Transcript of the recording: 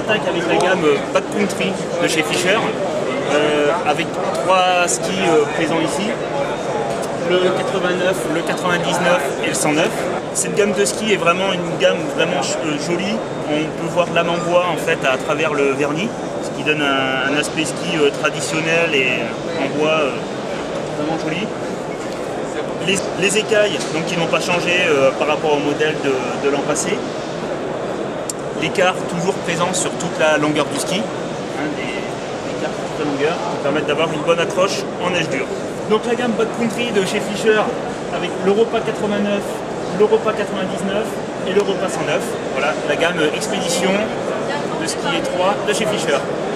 attaque avec la gamme Backcountry de chez Fischer, avec 3 skis présents ici, le 89, le 99 et le 109. Cette gamme de skis est vraiment une gamme vraiment jolie. On peut voir lame en bois en fait à travers le vernis, ce qui donne un aspect ski traditionnel et en bois vraiment joli. Les écailles donc, qui n'ont pas changé par rapport au modèle de l'an passé. L'écart toujours présent sur toute la longueur du ski. Des écarts sur toute la longueur qui permettent d'avoir une bonne accroche en neige dure. Donc la gamme Backcountry de chez Fischer avec l'Europa 89, l'Europa 99 et l'Europa 109. Voilà la gamme Expédition de ski étroit de chez Fischer.